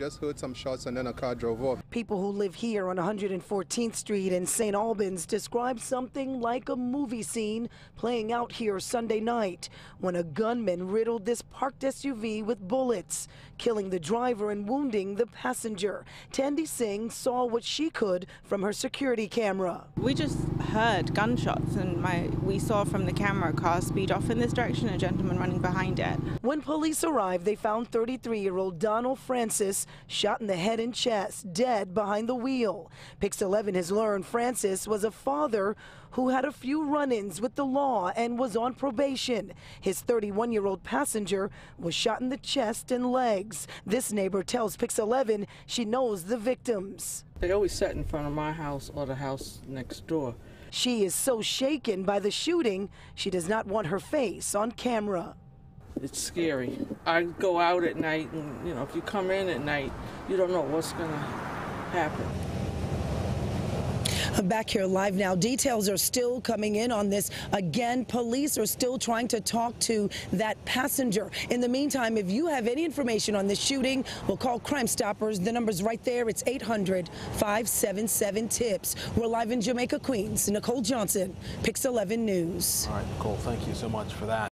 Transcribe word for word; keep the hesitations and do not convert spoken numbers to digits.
Just heard some shots and then a car drove off. People who live here on one hundred fourteenth Street in Saint Albans describe something like a movie scene playing out here Sunday night when a gunman riddled this parked S U V with bullets, killing the driver and wounding the passenger. Tandy Singh saw what she could from her security camera. We just heard gunshots and my we saw from the camera a car speed off in this direction, a gentleman running behind it. When police arrived, they found thirty-three-year-old Donald Francis shot in the head and chest, dead behind the wheel. Pix eleven has learned Francis was a father who had a few run-ins with the law and was on probation. His thirty-one-year-old passenger was shot in the chest and legs. This neighbor tells Pix eleven she knows the victims. They always sat in front of my house or the house next door. She is so shaken by the shooting, she does not want her face on camera. It's scary. I go out at night and, you know, if you come in at night, you don't know what's going to happen. Back here live now. Details are still coming in on this. Again, police are still trying to talk to that passenger. In the meantime, if you have any information on this shooting, we'll call Crime Stoppers. The number's right there. It's eight hundred, five seven seven, TIPS. We're live in Jamaica, Queens. Nicole Johnson, Pix eleven News. All right, Nicole, thank you so much for that.